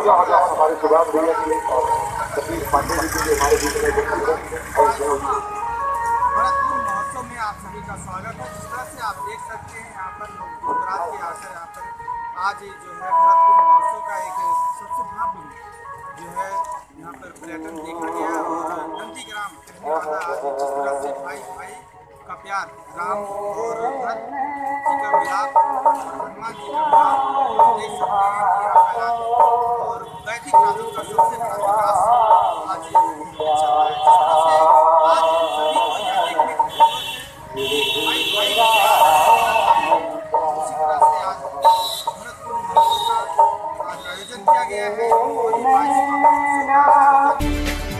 हमारे सुभाष भैया जी और सतीश पांडे जी के हमारे बीच में भरतपुर महोत्सव में आप सभी का स्वागत है। जिस तरह से आप देख सकते हैं यहाँ पर लोग दूर दराज के आकर यहाँ पर आज जो है भरतपुर महोत्सव का एक सबसे भव्य जो है यहाँ पर पर्यटन देखा गया और नंदीग्राम कहने वाला आज जिस तरह से भाई भाई का प्यार राम और भरत जी का मिलाप और हनुमान जी का मिलाप देख सकते हैं कि यहाँ पर आज और वैदिक कानून का सबसे बड़ा विकास आज चल रहा है। जिस तरह से आज सभी को यह देखने की जरूरत है कि भाई भाई का प्यार उसी तरह से आज भरतपुर महोत्सव का आज आयोजन किया गया है और ये 22वां महोत्सव का आयोजन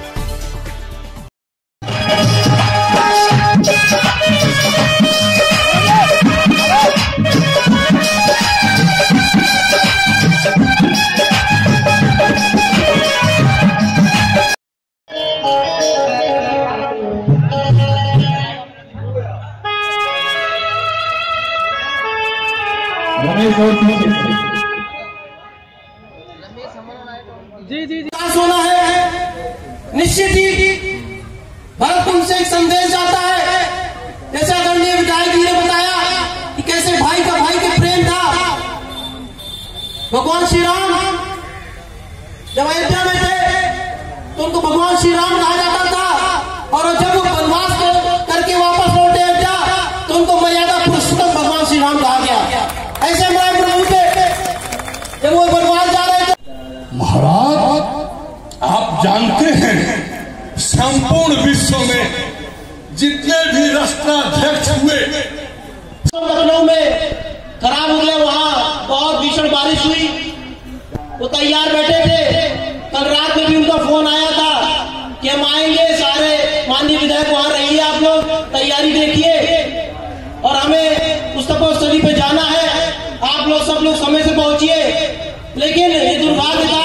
होना है। निश्चित ही भरतपुर से एक संदेश जाता है, जैसे आदरणीय विधायक जी ने बताया कि कैसे भाई का भाई के प्रेम था। भगवान श्री राम जब अयोध्या में थे तो उनको भगवान श्री राम कहा जाता था और जब वो वनवास करके वापस लौटे अयोध्या तो उनको मर्यादा पुरुषोत्तम भगवान श्री राम कहा गया। ऐसे हमारे प्रभु थे जब वो वनवास जा रहे थे। महाराज, आप जानते हैं संपूर्ण विश्व में जितने भी राष्ट्राध्यक्ष हुए लखनऊ में खराब हो गया, वहाँ बहुत भीषण बारिश हुई, वो तैयार बैठे थे। कल रात में भी उनका फोन आया था कि हम आएंगे, सारे माननीय विधायक वहाँ रहिए, आप लोग तैयारी देखिए और हमें उस तपोस्थली पे जाना है, आप लोग सब लोग समय से पहुंचिए। लेकिन ये दुर्भाग्य था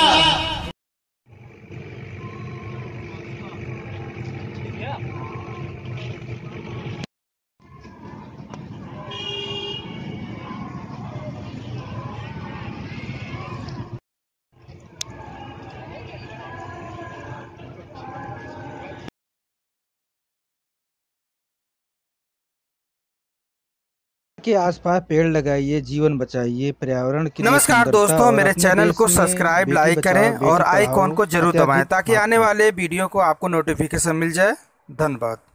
के आसपास पेड़ लगाइए, जीवन बचाइए, पर्यावरण की। नमस्कार दोस्तों, मेरे चैनल को सब्सक्राइब लाइक करें और आइकॉन को जरूर दबाएं ताकि आने वाले वीडियो को आपको नोटिफिकेशन मिल जाए। धन्यवाद।